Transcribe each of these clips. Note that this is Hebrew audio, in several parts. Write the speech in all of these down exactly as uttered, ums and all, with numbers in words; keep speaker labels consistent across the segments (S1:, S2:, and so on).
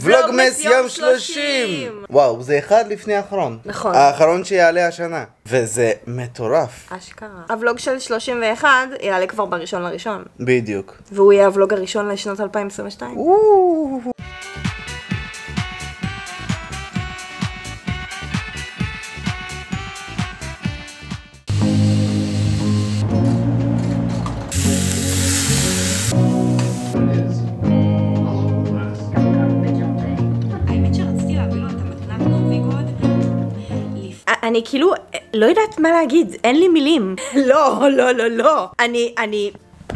S1: ולוגמס יום שלושים! וואו, זה אחד לפני האחרון.
S2: נכון.
S1: האחרון שיעלה השנה. וזה מטורף.
S2: אשכרה. הוולוג של שלושים ואחת יעלה כבר בראשון לראשון.
S1: בדיוק.
S2: והוא יהיה הוולוג הראשון לשנות אלפיים עשרים ושתיים. אני כאילו, לא יודעת מה להגיד, אין לי מילים. לא, לא, לא, לא. אני, אני...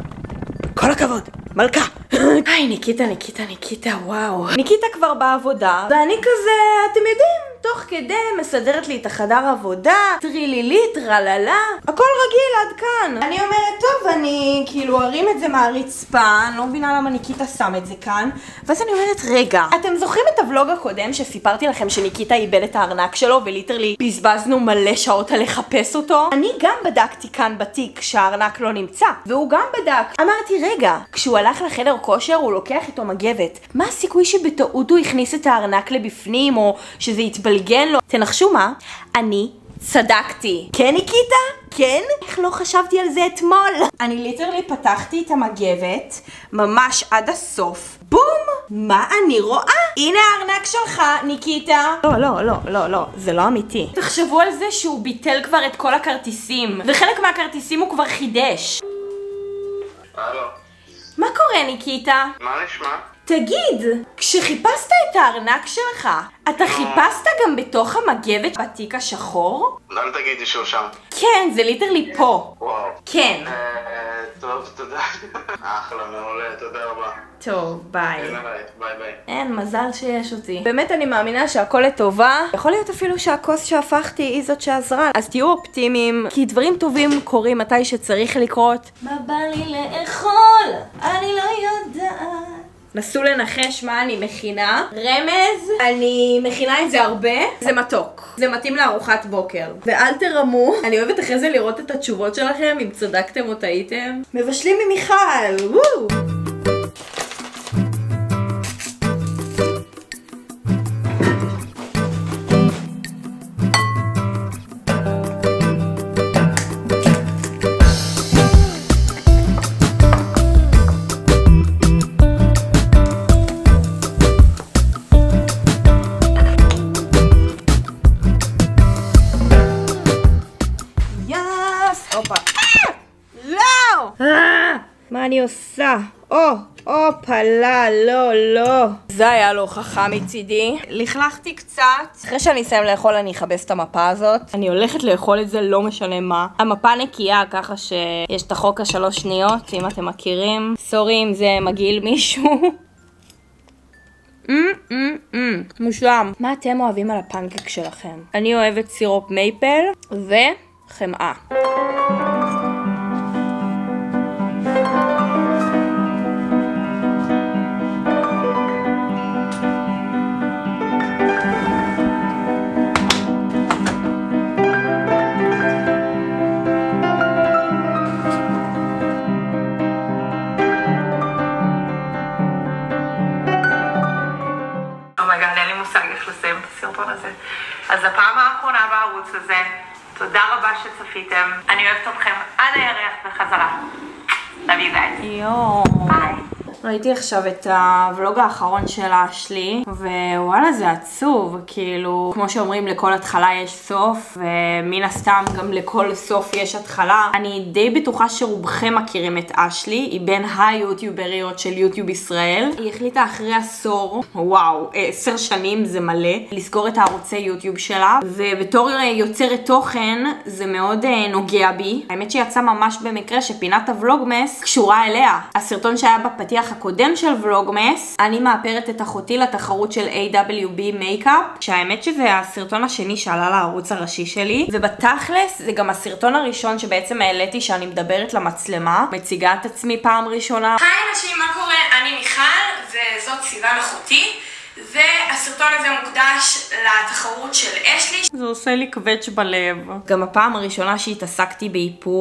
S2: כל הכבוד, מלכה. היי, ניקיטה, ניקיטה, ניקיטה, וואו. ניקיטה כבר בעבודה, ואני כזה, אתם יודעים, תוך כדי מסדרת לי את החדר עבודה, טרילילית, רללה, הכל רגיל עד כאן. אני אומרת, טוב, אני כאילו ארים את זה מהרצפה, אני לא מבינה למה ניקיטה שם את זה כאן, ואז אני אומרת, רגע, אתם זוכרים את הוולוג הקודם שסיפרתי לכם שניקיטה איבד את הארנק שלו, וליטרלי בזבזנו מלא שעות על לחפש אותו? אני גם בדקתי כאן בתיק שהארנק לא נמצא, והוא גם בדק. אמרתי, רגע, כשהוא הלך לחדר כושר הוא לוקח איתו מגבת. מה הסיכוי שבטעות הוא הכניס את הארנק לבפנים, או שזה יתבלגן לו? תנחשו מה? אני צדקתי. כן, ניקיטה? כן? איך לא חשבתי על זה אתמול? אני ליטרלי פתחתי את המגבת ממש עד הסוף. בום! מה אני רואה? הנה הארנק שלך, ניקיטה. לא, לא, לא, לא, לא, זה לא אמיתי. תחשבו על זה שהוא ביטל כבר את כל הכרטיסים, וחלק מהכרטיסים הוא כבר חידש.
S1: הלו.
S2: מה קורה, ניקיטה?
S1: מה נשמע?
S2: תגיד, כשחיפשת את הארנק שלך, אתה חיפשת גם בתוך המגבת בתיק השחור?
S1: אל תגידי שהוא שם.
S2: כן, זה ליטרלי פה.
S1: וואו.
S2: כן.
S1: טוב, תודה. אחלה, מעולה, תודה רבה.
S2: טוב, ביי.
S1: ביי ביי.
S2: אין, מזל שיש אותי. באמת אני מאמינה שהכל לטובה. יכול להיות אפילו שהכוס שהפכתי היא זאת שעזרה. אז תהיו אופטימיים, כי דברים טובים קורים מתי שצריך לקרות. מה בא לי לאכול? אני לא יודעת. נסו לנחש מה אני מכינה. רמז, אני מכינה את זה הרבה. זה מתוק. זה מתאים לארוחת בוקר. ואל תרמו. אני אוהבת אחרי זה לראות את התשובות שלכם, אם צדקתם או טעיתם. מבשלים ממיכל. וואו! מה אני עושה? או, אופה, לא, לא, לא. זה היה לו חכם מצידי. לכלכתי קצת. אחרי שאני אסיים לאכול אני אכבס את המפה הזאת. אני הולכת לאכול את זה לא משנה מה. המפה נקייה ככה שיש את החוק השלוש שניות, אם אתם מכירים. סורי אם זה מגעיל מישהו. מושלם. מה אתם אוהבים על הפנקק שלכם? אני אוהבת סירופ מייפל וחמאה.
S3: אז הפעם האחרונה בערוץ הזה, תודה רבה שצפיתם. אני אוהבת אתכם עד הירח בחזרה. Love you guys.
S2: יואו. ביי. ראיתי עכשיו את הוולוג האחרון של אשלי, ווואלה זה עצוב, כאילו, כמו שאומרים לכל התחלה יש סוף, ומן הסתם גם לכל סוף יש התחלה. אני די בטוחה שרובכם מכירים את אשלי, היא בין היוטיובריות של יוטיוב ישראל. היא החליטה אחרי עשור, וואו, עשר שנים זה מלא, לסגור את הערוצי יוטיוב שלה, ובתור יוצרת תוכן זה מאוד נוגע בי. האמת שיצא ממש במקרה שפינת הוולוגמס קשורה אליה. הסרטון שהיה בפתיח הקודם של ולוגמס, אני מאפרת את אחותי לתחרות של איי דאבליו בי מייקאפ, שהאמת שזה הסרטון השני שעלה לערוץ הראשי שלי, ובתכלס זה גם הסרטון הראשון שבעצם העליתי שאני מדברת למצלמה, מציגה את עצמי פעם ראשונה. היי אנשים, מה קורה? אני מיכל, וזאת סיוון אחותי, והסרטון הזה מוקדש לתחרות של אשלי. זה עושה לי קווץ' בלב. גם הפעם הראשונה שהתעסקתי באיפור,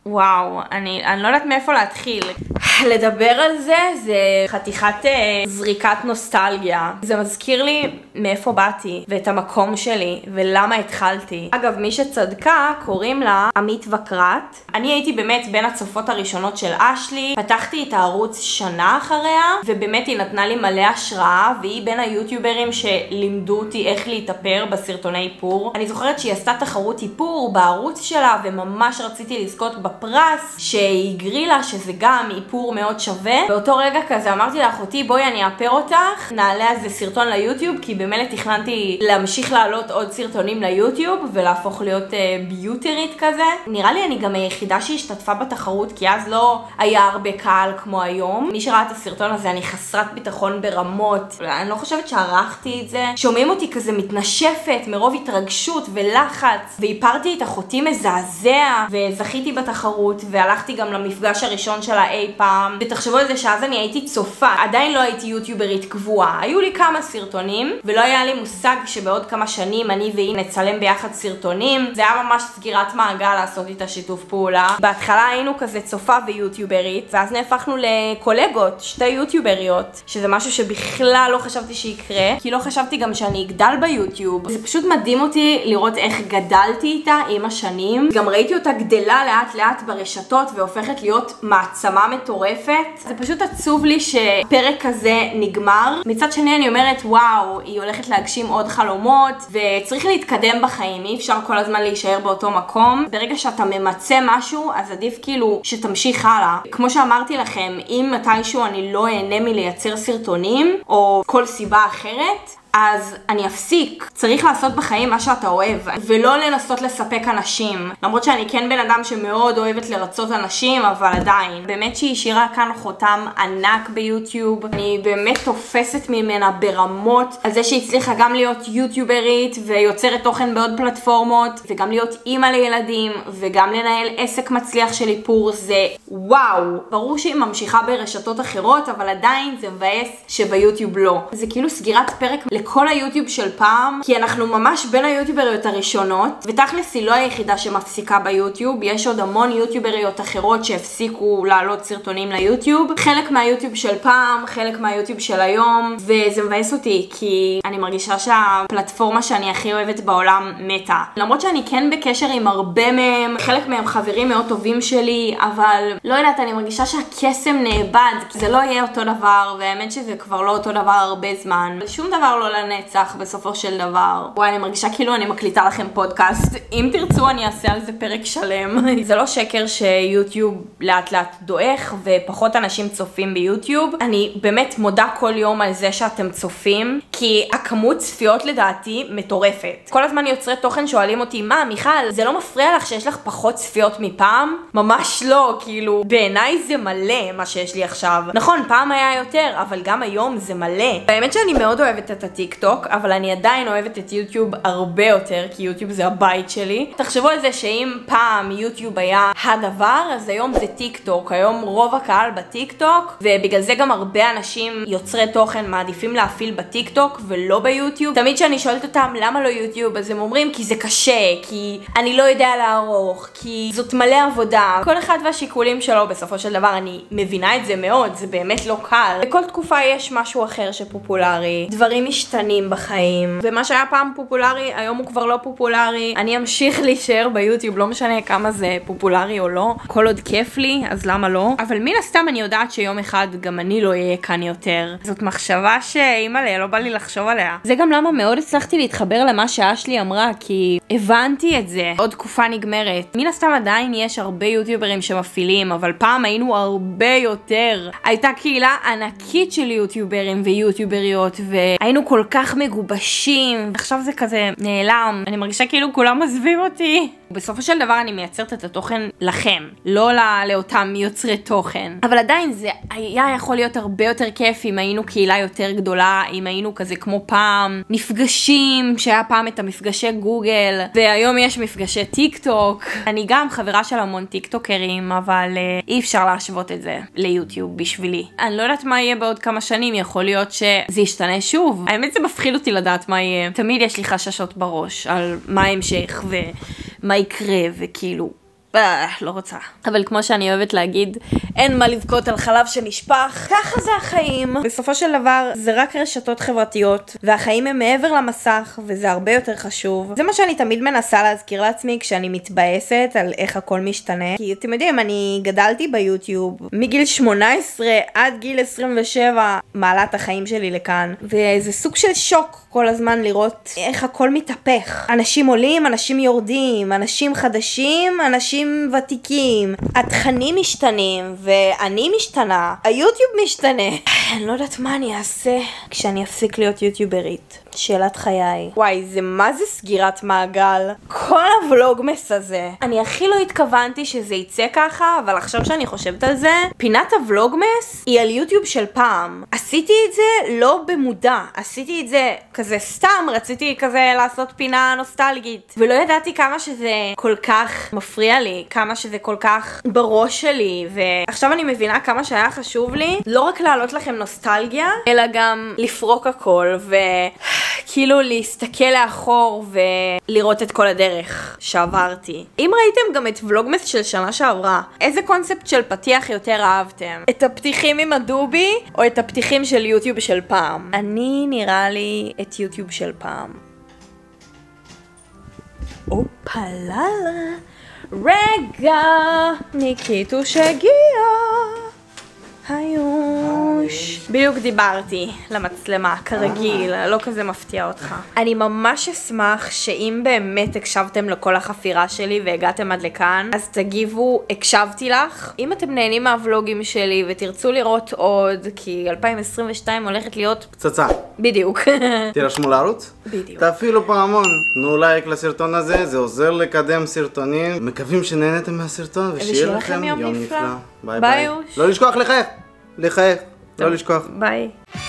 S2: וואו, אני, אני לא יודעת מאיפה להתחיל. לדבר על זה, זה חתיכת uh, זריקת נוסטלגיה. זה מזכיר לי מאיפה באתי, ואת המקום שלי, ולמה התחלתי. אגב, מי שצדקה, קוראים לה עמית וקרת. אני הייתי באמת בין הצופות הראשונות של אשלי, פתחתי את הערוץ שנה אחריה, ובאמת היא נתנה לי מלא השראה, והיא בין היוטיוברים שלימדו אותי איך להתאפר בסרטוני איפור. אני זוכרת שהיא עשתה תחרות איפור בערוץ שלה, וממש רציתי לזכות בפרס שהיא גרילה, שזה גם איפור מאוד שווה. באותו רגע כזה אמרתי לאחותי, בואי אני אאפר אותך, נעלה על זה סרטון ליוטיוב, כי באמת תכננתי להמשיך לעלות עוד סרטונים ליוטיוב, ולהפוך להיות uh, ביוטרית כזה. נראה לי אני גם היחידה שהשתתפה בתחרות, כי אז לא היה הרבה קהל כמו היום. מי שראה את הסרטון הזה, אני חסרת ביטחון ברמות. אני לא חושבת שערכתי את זה. שומעים אותי כזה מתנשפת מרוב התרגשות ולחץ, והיפרתי את אחותי מזעזע, וזכיתי בתחרות, והלכתי גם למפגש הראשון שלה אי פעם. ותחשבו על זה שאז אני הייתי צופה, עדיין לא הייתי יוטיוברית קבועה. היו לי כמה סרטונים, ולא היה לי מושג שבעוד כמה שנים אני והיא נצלם ביחד סרטונים. זה היה ממש סגירת מעגל לעשות איתה שיתוף פעולה. בהתחלה היינו כזה צופה ויוטיוברית, ואז נהפכנו לקולגות, שתי יוטיובריות, שזה משהו שבכלל לא חשבתי שיקרה, כי לא חשבתי גם שאני אגדל ביוטיוב. זה פשוט מדהים אותי לראות איך גדלתי איתה עם השנים. גם ראיתי אותה גדלה לאט לאט ברשתות והופכת להיות מעצמה מטורפת. זה פשוט עצוב לי שפרק כזה נגמר. מצד שני אני אומרת, וואו, היא הולכת להגשים עוד חלומות, וצריך להתקדם בחיים, אי אפשר כל הזמן להישאר באותו מקום. ברגע שאתה ממצא משהו, אז עדיף כאילו שתמשיך הלאה. כמו שאמרתי לכם, אם מתישהו אני לא אהנה מלייצר סרטונים, או כל סיבה אחרת, אז אני אפסיק. צריך לעשות בחיים מה שאתה אוהב, ולא לנסות לספק אנשים. למרות שאני כן בן אדם שמאוד אוהבת לרצות אנשים, אבל עדיין. באמת שהיא השאירה כאן חותם ענק ביוטיוב. אני באמת תופסת ממנה ברמות על זה שהצליחה גם להיות יוטיוברית, ויוצרת תוכן בעוד פלטפורמות, וגם להיות אימא לילדים, וגם לנהל עסק מצליח של איפור. זה וואו. ברור שהיא ממשיכה ברשתות אחרות, אבל עדיין זה מבאס שביוטיוב לא. זה כאילו סגירת פרק כל היוטיוב של פעם, כי אנחנו ממש בין היוטיובריות הראשונות, ותכלס היא לא היחידה שמפסיקה ביוטיוב. יש עוד המון יוטיובריות אחרות שהפסיקו לעלות סרטונים ליוטיוב. חלק מהיוטיוב של פעם, חלק מהיוטיוב של היום, וזה מבאס אותי, כי אני מרגישה שהפלטפורמה שאני הכי אוהבת בעולם מתה. למרות שאני כן בקשר עם הרבה מהם, חלק מהם חברים מאוד טובים שלי, אבל לא יודעת, אני מרגישה שהקסם נאבד, זה לא יהיה אותו דבר, והאמת שזה כבר לא אותו דבר הרבה זמן. שום דבר לא לנצח בסופו של דבר. וואי, אני מרגישה כאילו אני מקליטה לכם פודקאסט. אם תרצו אני אעשה על זה פרק שלם. זה לא שקר שיוטיוב לאט לאט דועך ופחות אנשים צופים ביוטיוב. אני באמת מודה כל יום על זה שאתם צופים, כי הכמות צפיות לדעתי מטורפת. כל הזמן יוצרי תוכן שואלים אותי, מה מיכל, זה לא מפריע לך שיש לך פחות צפיות מפעם? ממש לא, כאילו בעיניי זה מלא מה שיש לי עכשיו. נכון, פעם היה יותר, אבל גם היום זה מלא. באמת שאני מאוד אוהבת את הטיק טוק, אבל אני עדיין אוהבת את יוטיוב הרבה יותר, כי יוטיוב זה הבית שלי. תחשבו על זה שאם פעם יוטיוב היה הדבר, אז היום זה טיק טוק. היום רוב הקהל בטיק טוק, ובגלל זה גם הרבה אנשים יוצרי תוכן מעדיפים להפעיל בטיק טוק ולא ביוטיוב. תמיד שאני שואלת אותם למה לא יוטיוב, אז הם אומרים כי זה קשה, כי אני לא יודע לערוך, כי זאת מלא עבודה. כל אחד והשיקולים שלו, בסופו של דבר אני מבינה את זה מאוד, זה באמת לא קל. בכל תקופה יש משהו אחר שפופולרי, דברים משתנים בחיים, ומה שהיה פעם פופולרי היום הוא כבר לא פופולרי. אני אמשיך להישאר ביוטיוב, לא משנה כמה זה פופולרי או לא, כל עוד כיף לי אז למה לא. אבל מן הסתם אני יודעת שיום אחד גם אני לא אהיה כאן יותר. זאת מחשבה שאימא'לה לא בא לי לחשוב עליה. זה גם למה מאוד הצלחתי להתחבר למה שאשלי אמרה, כי הבנתי את זה. עוד תקופה נגמרת. מן הסתם עדיין יש הרבה יוטיוברים שמפעילים, אבל פעם היינו הרבה יותר. הייתה קהילה ענקית של יוטיוברים ויוטיובריות, והיינו כל כך מגובשים. עכשיו זה כזה נעלם. אני מרגישה כאילו כולם עזבים אותי. בסופו של דבר אני מייצרת את התוכן לכם, לא לאותם יוצרי תוכן. אבל עדיין זה היה יכול להיות הרבה יותר כיף אם היינו קהילה יותר גדולה, אם היינו כזה כמו פעם, מפגשים, שהיה פעם את המפגשי גוגל, והיום יש מפגשי טיק טוק. אני גם חברה של המון טיק טוקרים, אבל uh, אי אפשר להשוות את זה ליוטיוב בשבילי. אני לא יודעת מה יהיה בעוד כמה שנים, יכול להיות שזה ישתנה שוב. האמת זה מפחיד אותי לדעת מה יהיה. תמיד יש לי חששות בראש על מה ההמשך ומה יקרה, וכאילו אה, לא רוצה. אבל כמו שאני אוהבת להגיד, אין מה לבכות על חלב שנשפך, ככה זה החיים. בסופו של דבר, זה רק רשתות חברתיות, והחיים הם מעבר למסך, וזה הרבה יותר חשוב. זה מה שאני תמיד מנסה להזכיר לעצמי כשאני מתבאסת על איך הכל משתנה. כי אתם יודעים, אני גדלתי ביוטיוב מגיל שמונה עשרה עד גיל עשרים ושבע, מעלה את החיים שלי לכאן. וזה סוג של שוק כל הזמן לראות איך הכל מתהפך. אנשים עולים, אנשים יורדים, אנשים חדשים, אנשים ותיקים. התכנים משתנים, ואני משתנה. היוטיוב משתנה. אני לא יודעת מה אני אעשה כשאני אפסיק להיות יוטיוברית. שאלת חיי. וואי, זה מה זה סגירת מעגל? כל הוולוגמס הזה. אני הכי לא התכוונתי שזה יצא ככה, אבל עכשיו שאני חושבת על זה, פינת הוולוגמס היא על יוטיוב של פעם. עשיתי את זה לא במודע. עשיתי את זה כזה סתם, רציתי כזה לעשות פינה נוסטלגית. ולא ידעתי כמה שזה כל כך מפריע לי, כמה שזה כל כך בראש שלי. ועכשיו אני מבינה כמה שהיה חשוב לי, לא רק להעלות לכם נוסטלגיה, אלא גם לפרוק הכל ו... כאילו להסתכל לאחור ולראות את כל הדרך שעברתי. אם ראיתם גם את ולוגמס של שנה שעברה, איזה קונספט של פתיח יותר אהבתם? את הפתיחים עם הדובי או את הפתיחים של יוטיוב של פעם? אני נראה לי את יוטיוב של פעם. אופללה, רגע, ניקיטוש הגיע. היוש. בדיוק דיברתי למצלמה, כרגיל, לא כזה מפתיע אותך. אני ממש אשמח שאם באמת הקשבתם לכל החפירה שלי והגעתם עד לכאן, אז תגיבו, הקשבתי לך. אם אתם נהנים מהוולוגים שלי ותרצו לראות עוד, כי אלפיים עשרים ושתיים הולכת להיות...
S4: פצצה.
S2: בדיוק.
S4: תירשמו לערוץ?
S2: בדיוק.
S4: תפעילו פעמון, תנו לייק לסרטון הזה, זה עוזר לקדם סרטונים. מקווים שנהנתם מהסרטון ושיהיה לכם יום נפלא. ביי ביי. לא לשכוח לחייך, לחייך, לא לשכוח.
S2: ביי.